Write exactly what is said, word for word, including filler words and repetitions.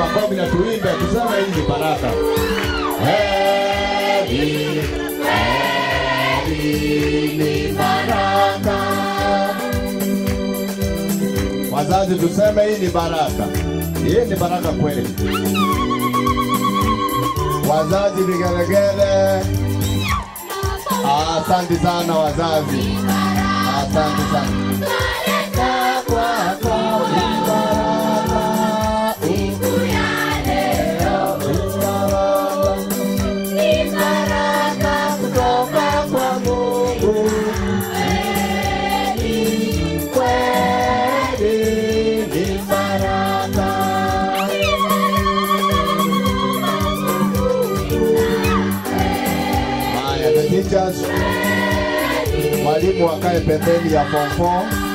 makofi na tuimbe tuseme hii ni baraka. Heri, heri ni baraka. Wazazi tuseme hii ni baraka. Hii ni baraka kweli. Wazazi vigelegele. Asante sana wazazi. Asante sana. Baraka kwako ni baraka. Siku ya leo ni baraka kutoka kwa Mungu. Kweli, kweli ni baraka. Haya, the teachers, mwalimu wakae pembeni ya form four.